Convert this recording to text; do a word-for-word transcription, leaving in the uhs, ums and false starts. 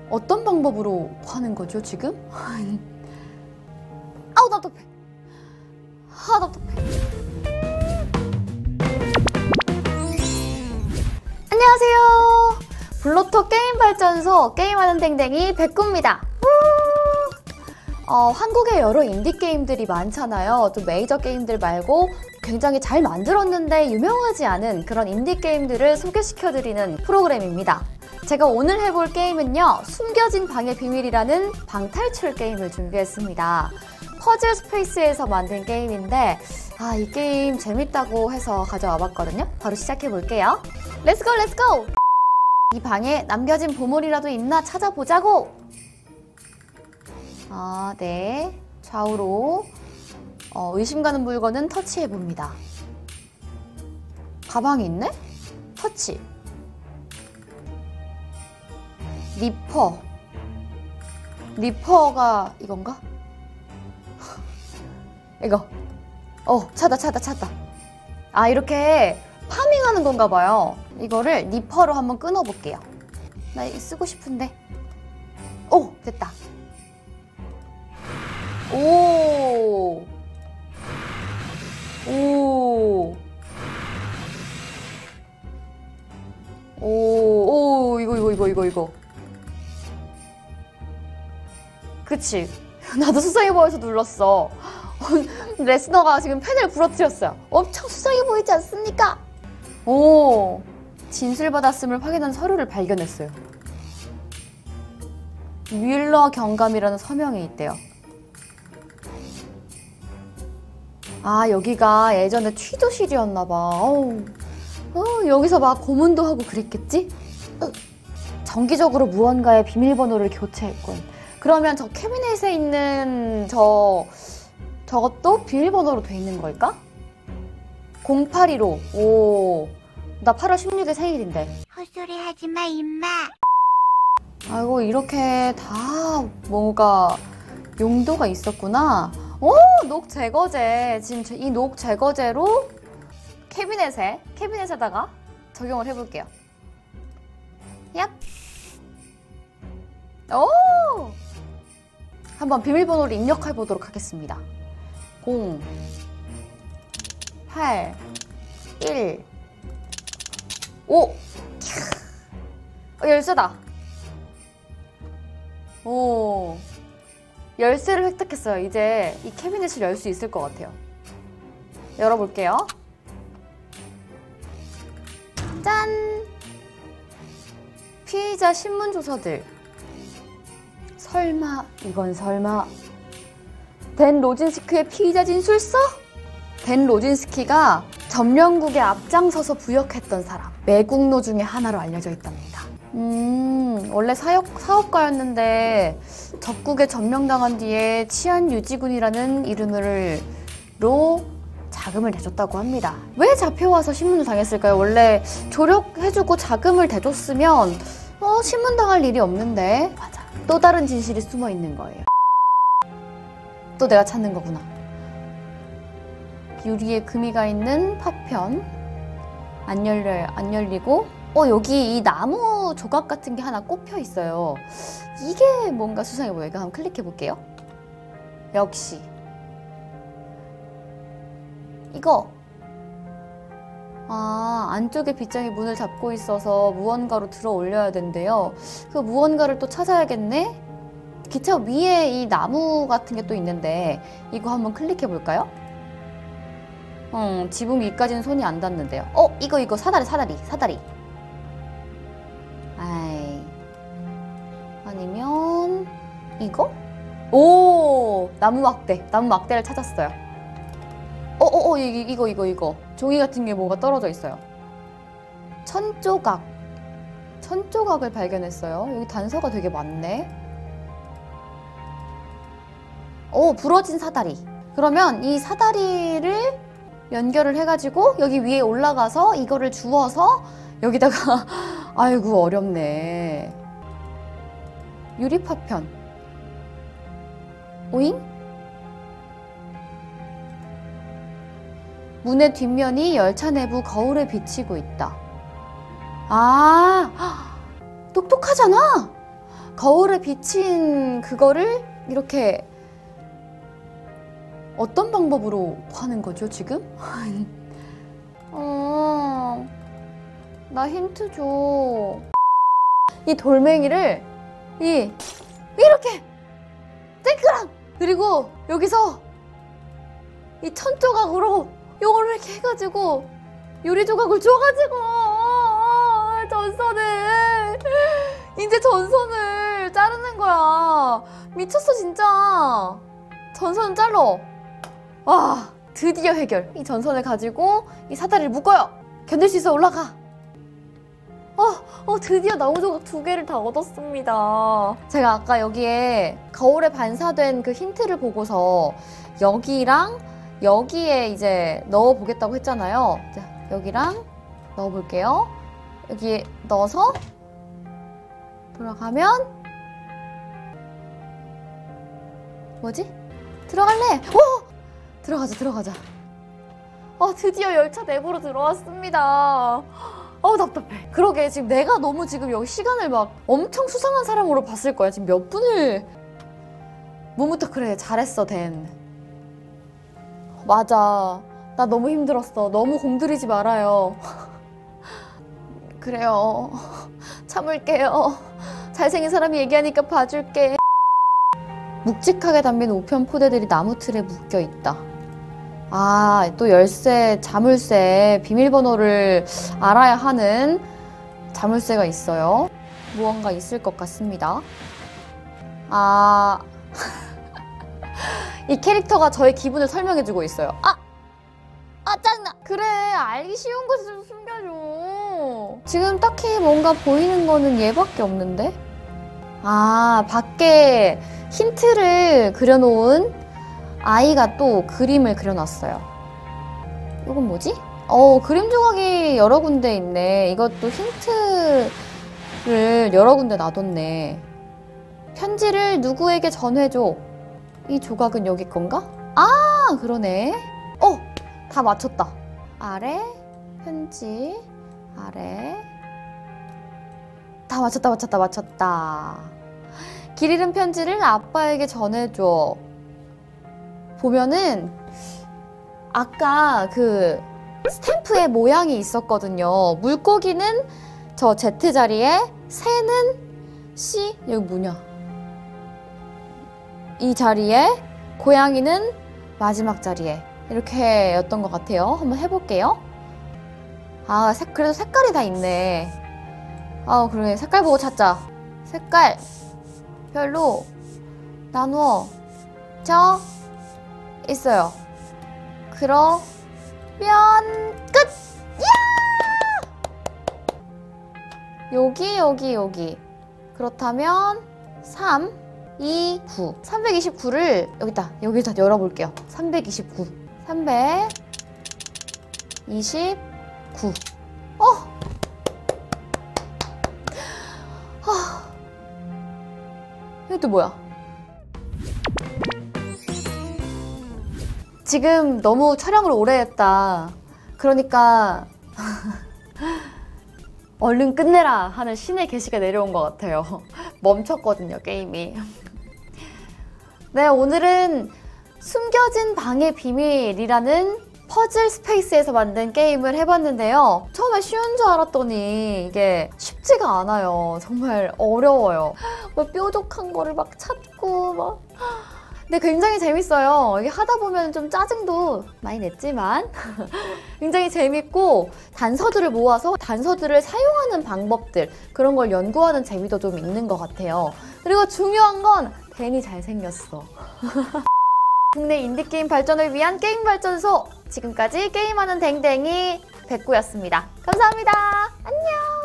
어떤 방법으로 하는 거죠, 지금? 아우, 답답해. 아, 답답해. 안녕하세요. 블로터 게임발전소 게임하는 댕댕이 백구입니다. 어, 한국에 여러 인디게임들이 많잖아요. 또 메이저 게임들 말고 굉장히 잘 만들었는데 유명하지 않은 그런 인디게임들을 소개시켜드리는 프로그램입니다. 제가 오늘 해볼 게임은요, 숨겨진 방의 비밀이라는 방탈출 게임을 준비했습니다. 퍼즐 스페이스에서 만든 게임인데 아, 이 게임 재밌다고 해서 가져와 봤거든요. 바로 시작해볼게요. 렛츠고 렛츠고! 이 방에 남겨진 보물이라도 있나 찾아보자고! 아, 네. 좌우로 어, 의심 가는 물건은 터치해봅니다. 가방이 있네? 터치. 리퍼. 리퍼가 이건가? 이거. 어, 찾다 찾다 찾다. 아, 이렇게 파밍하는 건가 봐요. 이거를 리퍼로 한번 끊어볼게요. 나 이거 쓰고 싶은데. 오! 됐다. 오! 오! 오! 오! 이거 이거 이거 이거 이거. 그치? 나도 수상해 보여서 눌렀어. 레스너가 지금 펜을 부러뜨렸어요. 엄청 수상해 보이지 않습니까? 오! 진술받았음을 확인한 서류를 발견했어요. 뮬러 경감이라는 서명이 있대요. 아, 여기가 예전에 취조실이었나봐. 어우, 어, 여기서 막 고문도 하고 그랬겠지? 어, 정기적으로 무언가의 비밀번호를 교체했군. 그러면 저 캐비넷에 있는 저... 저것도 비밀번호로 돼 있는 걸까? 공팔일오. 오, 나 팔월 십육일 생일인데. 헛소리 하지마 임마. 아이고, 이렇게 다 뭔가 용도가 있었구나. 오! 녹 제거제. 지금 이 녹 제거제로 캐비넷에, 캐비넷에다가 적용을 해볼게요. 얍! 오! 한번 비밀번호를 입력해보도록 하겠습니다. 공, 팔, 일, 오! 어, 열쇠다. 오. 열쇠를 획득했어요. 이제 이 캐비넷을 열 수 있을 것 같아요. 열어볼게요. 짠! 피의자 신문조서들. 설마, 이건 설마. 댄 로진스키의 피의자 진술서? 댄 로진스키가 점령국에 앞장서서 부역했던 사람. 매국노 중에 하나로 알려져 있답니다. 음, 원래 사역, 사업가였는데 적국에 점령당한 뒤에 치안유지군이라는 이름으로 자금을 대줬다고 합니다. 왜 잡혀와서 신문을 당했을까요? 원래 조력해주고 자금을 대줬으면 어, 신문당할 일이 없는데. 맞아. 또 다른 진실이 숨어 있는 거예요. 또 내가 찾는 거구나. 유리에 금이가 있는 파편. 안 열려요. 안 열리고. 어, 여기 이 나무 조각 같은 게 하나 꼽혀 있어요. 이게 뭔가 수상해 보여요. 이거 한번 클릭해 볼게요. 역시. 이거. 아, 안쪽에 빗장이 문을 잡고 있어서 무언가로 들어 올려야 된대요. 그 무언가를 또 찾아야겠네? 기차 위에 이 나무 같은 게 또 있는데 이거 한번 클릭해 볼까요? 음, 지붕 위까지는 손이 안 닿는데요. 어, 이거 이거 사다리 사다리 사다리. 아이. 아니면 이거? 오! 나무 막대. 나무 막대를 찾았어요. 어어어, 어, 이거 이거 이거. 종이 같은 게 뭐가 떨어져 있어요. 천조각. 천조각을 발견했어요. 여기 단서가 되게 많네. 오, 부러진 사다리. 그러면 이 사다리를 연결을 해가지고 여기 위에 올라가서 이거를 주워서 여기다가 아이고, 어렵네. 유리파편. 오잉? 문의 뒷면이 열차 내부 거울에 비치고 있다. 아, 똑똑하잖아. 거울에 비친 그거를 이렇게 어떤 방법으로 하는 거죠, 지금? 어, 나 힌트 줘. 이 돌멩이를 이 이렇게 땡그랑 그리고 여기서 이 천 조각으로 요거를 이렇게 해가지고 요리 조각을 줘가지고 전선을 이제 전선을 자르는 거야. 미쳤어 진짜. 전선 잘라. 와, 드디어 해결. 이 전선을 가지고 이 사다리를 묶어요. 견딜 수 있어. 올라가. 어, 어, 드디어 나무 조각 두 개를 다 얻었습니다. 제가 아까 여기에 거울에 반사된 그 힌트를 보고서 여기랑 여기에 이제 넣어보겠다고 했잖아요. 자, 여기랑 넣어볼게요. 여기에 넣어서 돌아가면 뭐지? 들어갈래? 오! 들어가자, 들어가자. 어, 드디어 열차 내부로 들어왔습니다. 어, 답답해. 그러게, 지금 내가 너무 지금 여기 시간을 막 엄청 수상한 사람으로 봤을 거야. 지금 몇 분을. 문부터 그래, 잘했어, 댄. 맞아. 나 너무 힘들었어. 너무 공들이지 말아요. 그래요. 참을게요. 잘생긴 사람이 얘기하니까 봐줄게. 묵직하게 담긴 우편 포대들이 나무 틀에 묶여 있다. 아, 또 열쇠, 자물쇠, 비밀번호를 알아야 하는 자물쇠가 있어요. 무언가 있을 것 같습니다. 아... 이 캐릭터가 저의 기분을 설명해주고 있어요. 아! 아, 짜증나! 그래, 알기 쉬운 것을 좀 숨겨줘. 지금 딱히 뭔가 보이는 거는 얘밖에 없는데? 아, 밖에 힌트를 그려놓은 아이가 또 그림을 그려놨어요. 이건 뭐지? 어, 그림 조각이 여러 군데 있네. 이것도 힌트를 여러 군데 놔뒀네. 편지를 누구에게 전해줘. 이 조각은 여기 건가? 아, 그러네. 어, 다 맞췄다. 아래, 편지, 아래. 다 맞췄다, 맞췄다, 맞췄다. 길 잃은 편지를 아빠에게 전해줘. 보면은 아까 그 스탬프의 모양이 있었거든요. 물고기는 저 Z 자리에, 새는 C, 여기 뭐냐? 이 자리에, 고양이는 마지막 자리에 이렇게 였던 것 같아요. 한번 해볼게요. 아, 색, 그래도 색깔이 다 있네. 아, 그래. 색깔 보고 찾자. 색깔 별로 나누어 져 있어요. 그러면 끝! 야! 여기, 여기, 여기. 그렇다면 삼, 이, 구. 삼백이십구를 여기다, 여기다 열어볼게요. 삼백이십구. 삼백이십구. 어! 아. 이것도 뭐야? 지금 너무 촬영을 오래 했다. 그러니까 얼른 끝내라 하는 신의 계시가 내려온 것 같아요. 멈췄거든요, 게임이. 네, 오늘은 숨겨진 방의 비밀이라는 퍼즐 스페이스에서 만든 게임을 해봤는데요. 처음에 쉬운 줄 알았더니 이게 쉽지가 않아요. 정말 어려워요. 뭐 뾰족한 거를 막 찾고 막. 근데 굉장히 재밌어요. 이게 하다 보면 좀 짜증도 많이 냈지만 굉장히 재밌고 단서들을 모아서 단서들을 사용하는 방법들, 그런 걸 연구하는 재미도 좀 있는 것 같아요. 그리고 중요한 건 댄이 잘생겼어. 국내 인디게임 발전을 위한 게임 발전소, 지금까지 게임하는 댕댕이 백구였습니다. 감사합니다. 안녕.